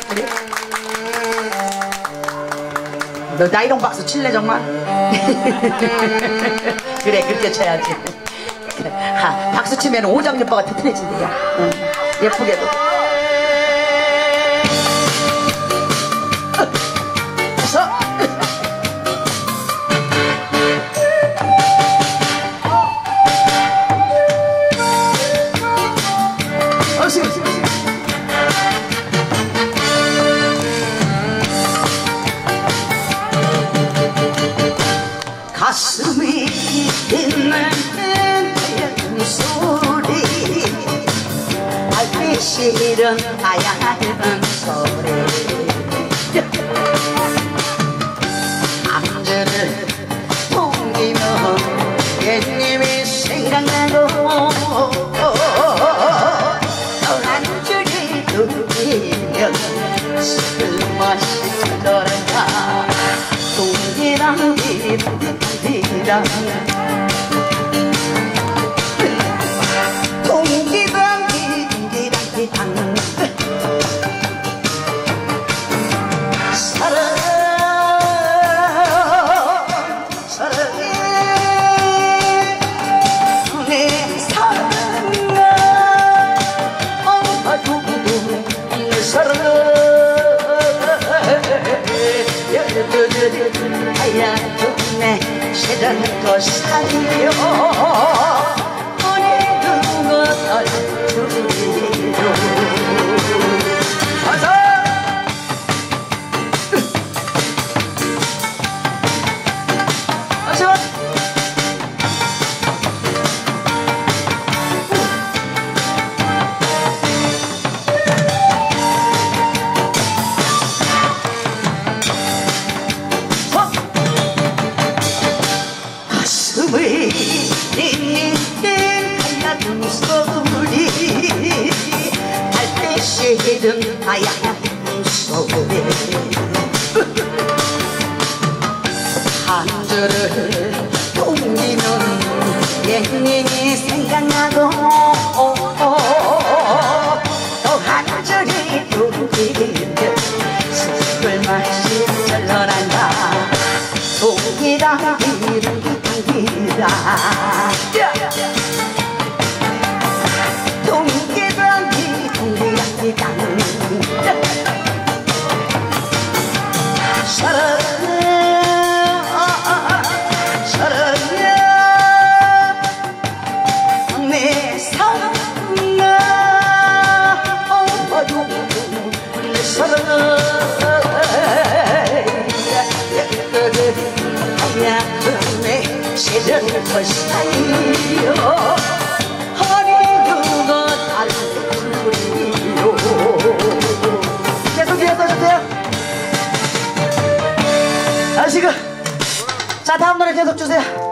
그래? 너 나이롱 박수 칠래 정말? 그래 그렇게 쳐야지. 그래. 박수 치면 오장육부가 튼튼해진대요. 응. 예쁘게도. 됐어. 가슴이 있는 소리 알기 싫은 하얀 소리 안주를 통이면 옛님이 생각나고 안주를 통이면 술맛이 돌아가 동기랑 이랑 동기랑 이랑 사랑 사랑해 내 사랑아 아주 내 사랑 하얀 시련도 살려 어느 누가 주리로 가자 가자 가슴을 띵띵 하얀 소리 달빛이 든 하얀 소리 한줄을 동기는 옛님이 생각나고 또 한 줄이 동기는 술 맛이 절러난다 동기랑 동기랑 동기랑 동기랑 사랑 사랑해 내 사랑아 내 사랑아 하얀 시련도 살려 허리 두고 달리요 계속 주세요 아시고 자 다음 노래 계속 주세요.